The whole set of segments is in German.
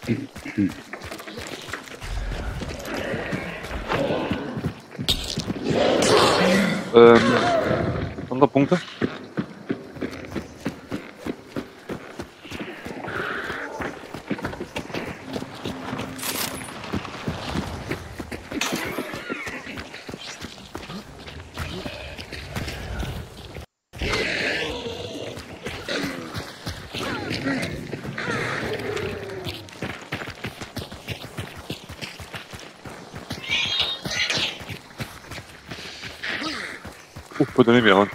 Sonderpunkte. Bitte nicht mehr an.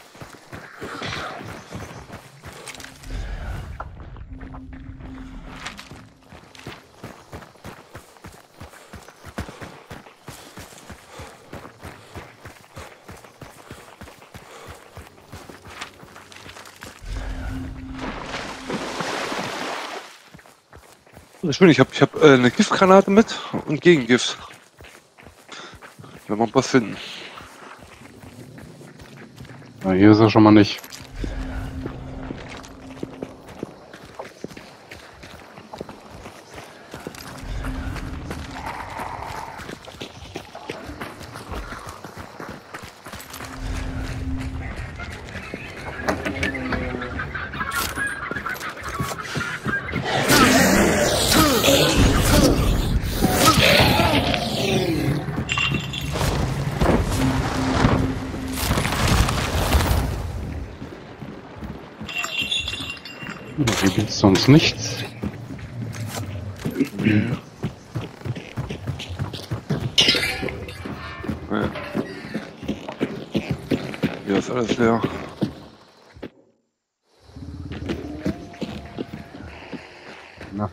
Ich hab eine Giftgranate mit und Gegengift. Wenn wir was finden. Na, hier ist er schon mal nicht. Hier gibt's sonst nichts. Ja. Hier ist alles leer. Na.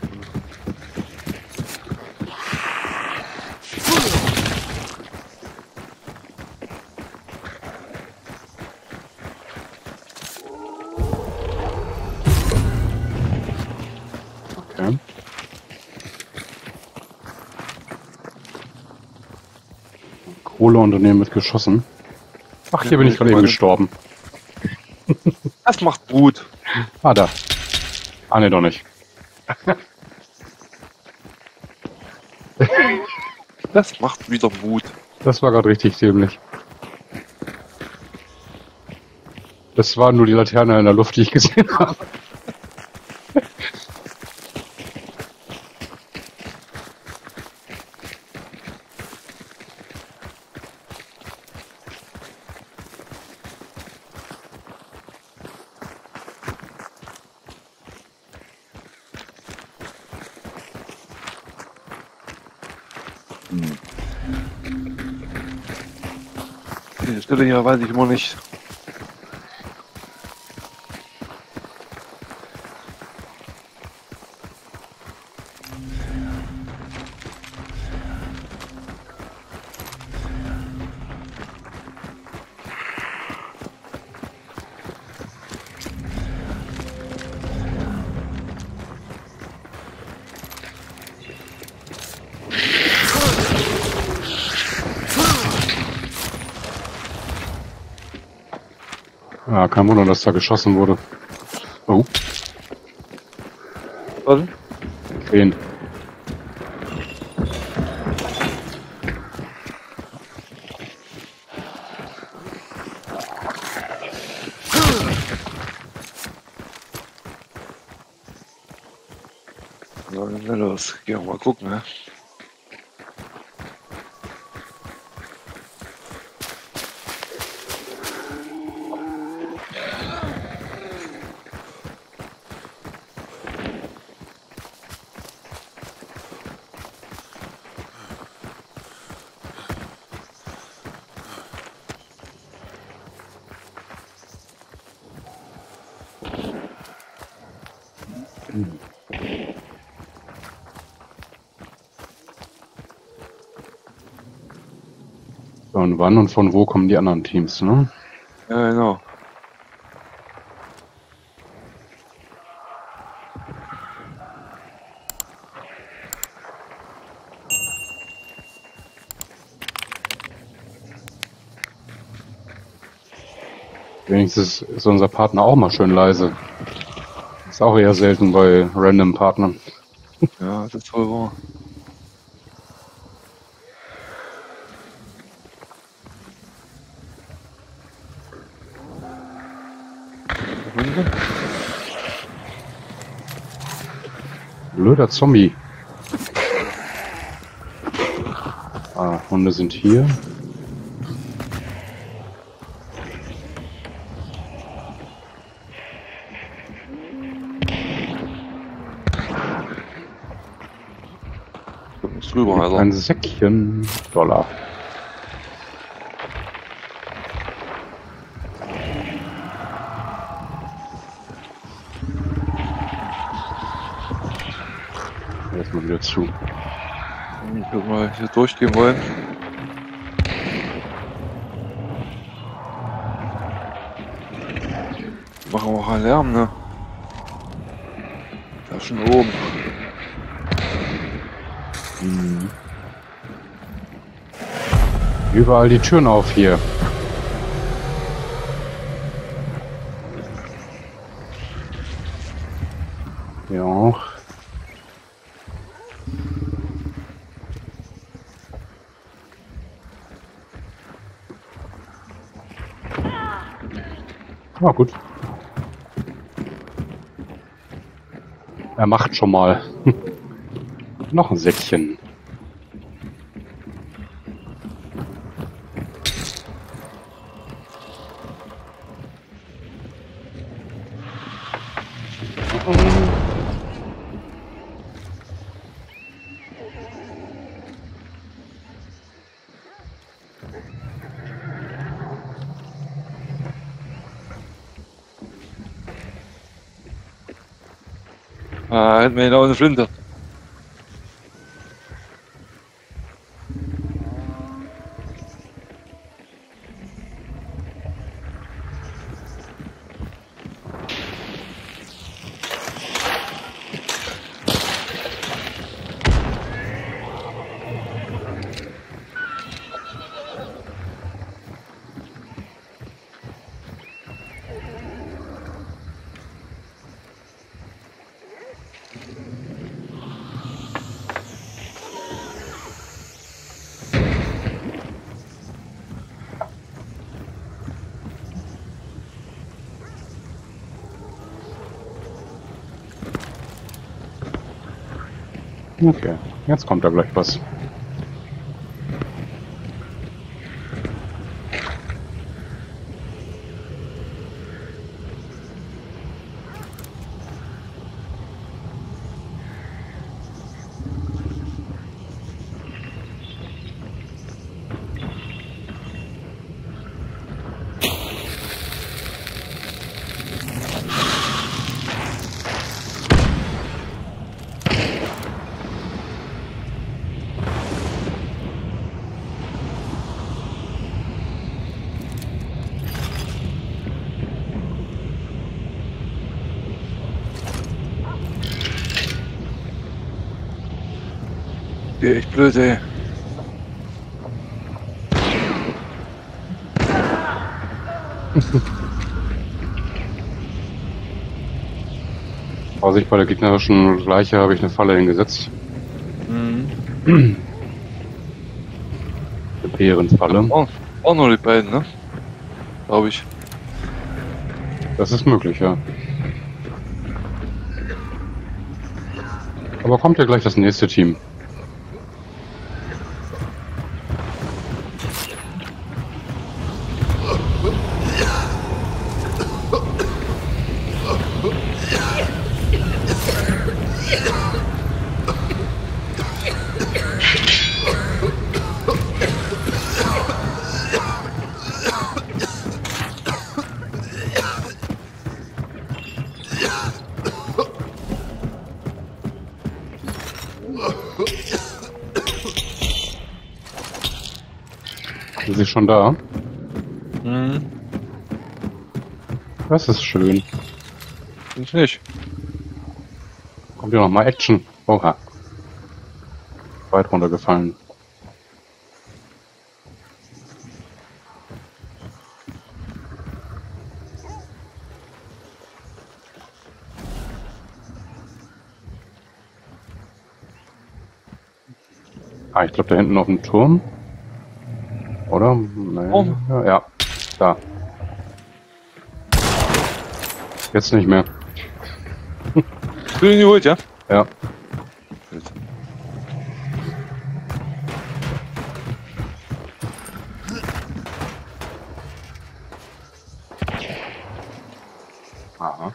Okay. Kohleunternehmen wird geschossen. Ach, hier bin ich gerade eben gestorben. Das macht gut. Ah, da. Ah, ne, doch nicht. Das macht wieder Mut. Das war gerade richtig dämlich. Das war nur die Laterne in der Luft, die ich gesehen habe. Die Stelle hier weiß ich immer nicht. Ja, kein Wunder, dass da geschossen wurde. Oh. Was? Krähen. So, dann sind wir los. Gehen wir mal gucken, ne? So, und wann und von wo kommen die anderen Teams, ne? Ja, genau. Wenigstens ist unser Partner auch mal schön leise. Ist auch eher selten bei random Partnern. Ja, das ist wohl wahr. Hunde? Blöder Zombie. Ah, Hunde sind hier. Ist drüber, Hier Alter. ein Säckchen Dollar. Erstmal wieder zu. Ich würde mal hier durchgehen wollen. Machen wir auch einen Lärm, ne? Da schon oben. Überall die Türen auf hier. Hier auch. Ah, gut. Er macht schon mal. Noch ein Säckchen. Ah, hätten wir genau eine Flinte. Okay, jetzt kommt da gleich was. Die echt blöd, ey. Vorsicht, bei der gegnerischen Leiche habe ich eine Falle hingesetzt. Mhm. Eine Bärenfalle. Auch nur die beiden, ne? Glaube ich. Das ist möglich, ja. Aber kommt ja gleich das nächste Team. Ist sie schon da? Mhm. Das ist schön. Ich nicht. Kommt ja noch mal Action. Oha. Weit runtergefallen. Ah, ich glaube da hinten auf dem Turm. Oder? Nee. Oh. Ja, da. Jetzt nicht mehr. Hast du den geholt, ja? Ja. Aha.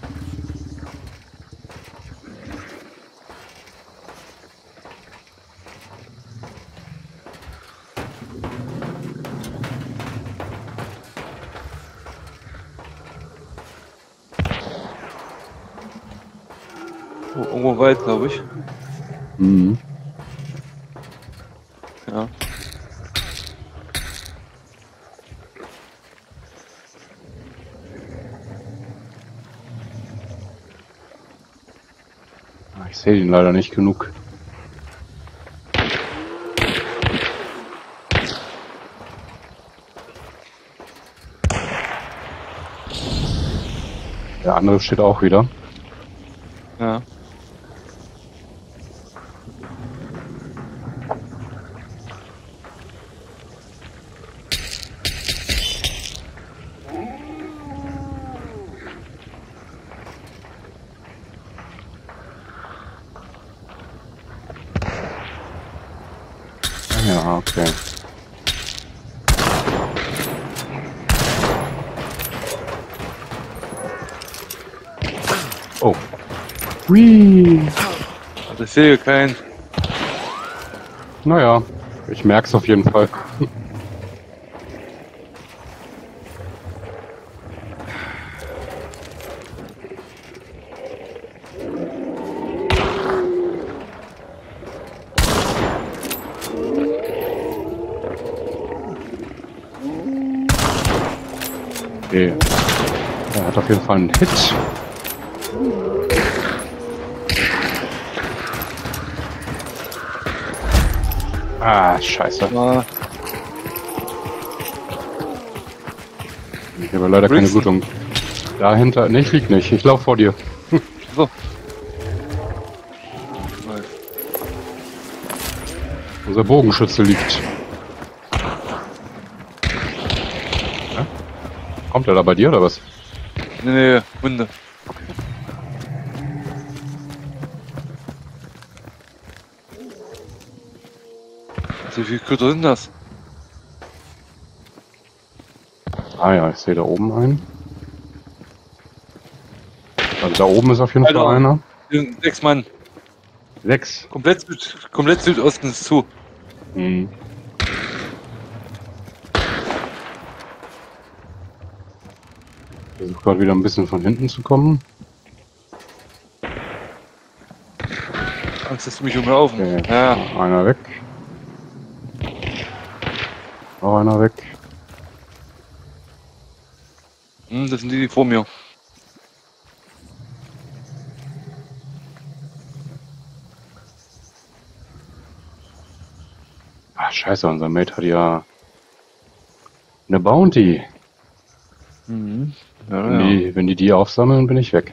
Oh, irgendwo im Wald, glaube ich. Mhm. Ja. Ah, ich sehe ihn leider nicht genug. Der andere steht auch wieder. Ja. Ja, okay. Oh. Hui. Also ich sehe keinen. Naja, ich merk's auf jeden Fall. Okay. Er hat auf jeden Fall einen Hit. Ah, scheiße. Ah, Ich habe leider keine Brixen. Blutung. Dahinter. Ne, ich lieg nicht. Ich lauf vor dir. so. Unser Bogenschütze liegt. Ja? Kommt er da bei dir oder was? Nee, Hunde. Wie viele Köder sind das? Ah ja, ich sehe da oben einen. Also da oben ist auf jeden Alter. Fall einer. Hier sind 6 Mann. 6. Komplett Südosten ist zu. Mhm. Ich versuche gerade wieder ein bisschen von hinten zu kommen. Angst, dass du mich umlaufen. Okay. Ja. Einer weg. Noch einer weg. Das sind die vor mir. Ah, scheiße, unser Mate hat ja eine Bounty. Mhm. Ja, ja. Wenn die aufsammeln, bin ich weg.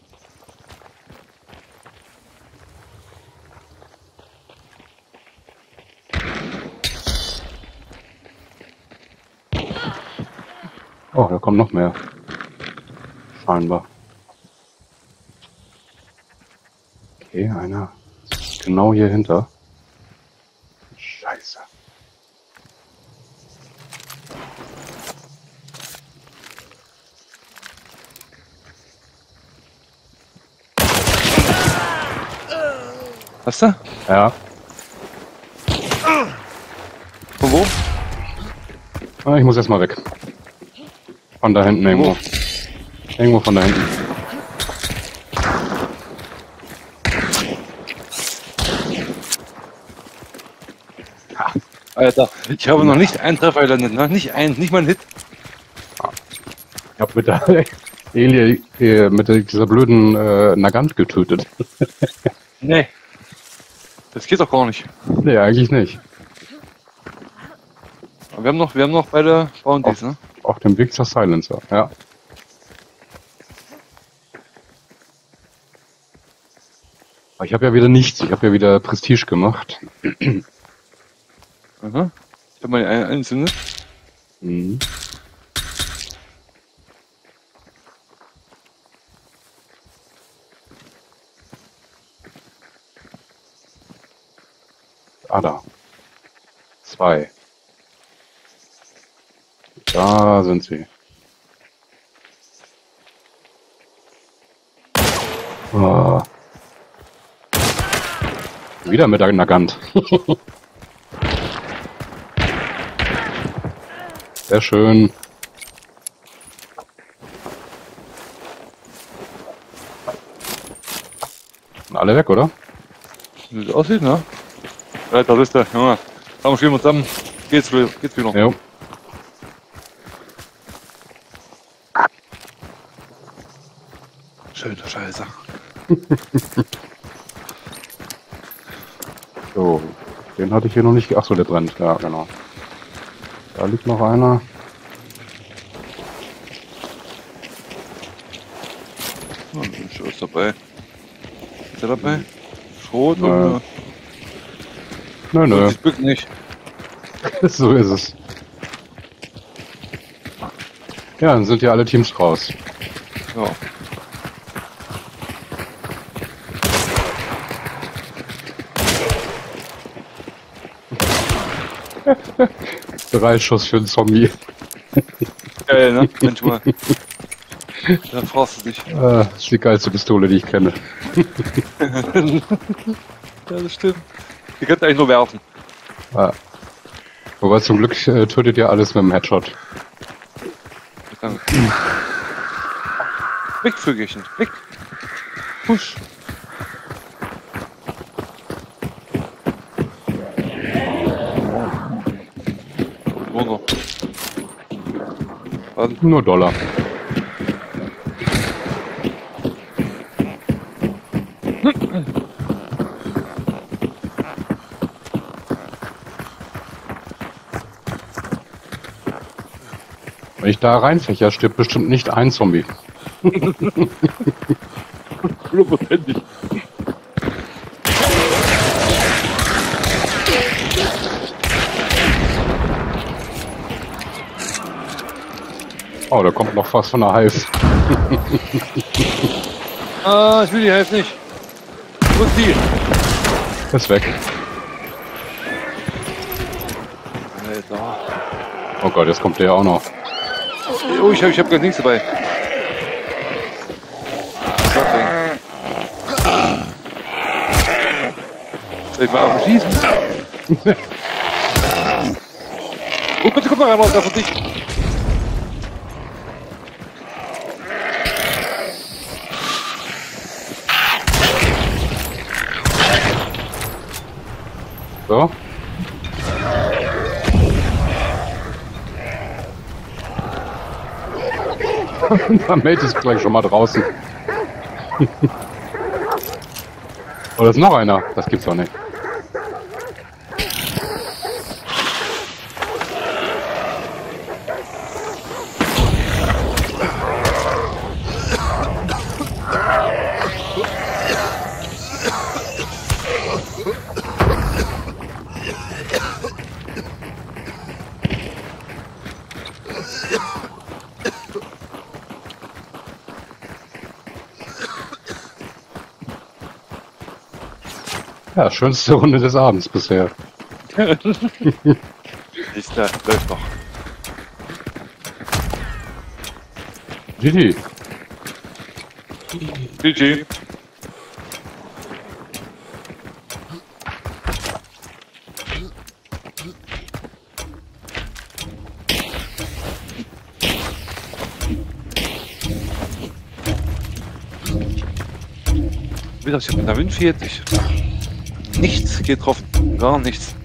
Oh, da kommt noch mehr. Scheinbar. Okay, einer genau hier hinter. Scheiße. Was da? Ja, Von wo? ich muss erst mal weg. Von da hinten irgendwo. Irgendwo von da hinten. Alter, ich habe noch nicht einen Treffer gelandet, ne? Nicht mal ein Hit. Ich hab mit der mit dieser blöden Nagant getötet. Nee. Das geht doch gar nicht. Nee, eigentlich nicht. Aber wir haben noch beide Bounties, ne? Auf dem Weg zur Silencer, ja. Aber ich habe ja wieder nichts. Ich habe ja wieder Prestige gemacht. Aha. Ich habe meine eine entzündet. Mhm. Ah, da. 2. Da sind sie. Ah. Wieder mit einer Gant. Sehr schön. Sind alle weg, oder? Wie das aussieht, ne? Ja, da ist der, Junge. Komm, spielen wir zusammen. Geht's wieder. Jo. Schöne Scheiße. So. Den hatte ich hier noch nicht. Achso, der brennt. Ja, genau. Da liegt noch einer. Ja, ist was dabei. Ist der dabei? Schrot Nö. oder? Nö. Ich bück nicht. So ist es. Ja, dann sind ja alle Teams raus. Ja. Drei Schuss für einen Zombie. Geil, ne? Manchmal. Da fragst du dich. Das ist die geilste Pistole, die ich kenne. Ja, das stimmt. Ihr könnt eigentlich nur werfen. Ja. Wobei zum Glück tötet ihr alles mit dem Headshot. Danke. Weg, Vögelchen. Weg. Push. Wunder. Nur Dollar. Wenn ich da reinfächer, stirbt bestimmt nicht ein Zombie. 100%. Oh, da kommt noch fast von der Hive. Ah, ich will die Hälfte nicht. Wo ist die? Ist weg. Alter. Oh Gott, jetzt kommt der auch noch. Oh, ich hab gar nichts dabei. Soll ich mal auf den schießen? Oh, bitte guck mal rein, da von dich. So. Da Mate ist gleich schon mal draußen. Oh, da ist noch einer. Das gibt's doch nicht. Ja, schönste Runde des Abends bisher. Ist der, läuft noch. GG. GG. Wieder, ich hab mit der Wind 40. Nichts geht drauf. Gar nichts.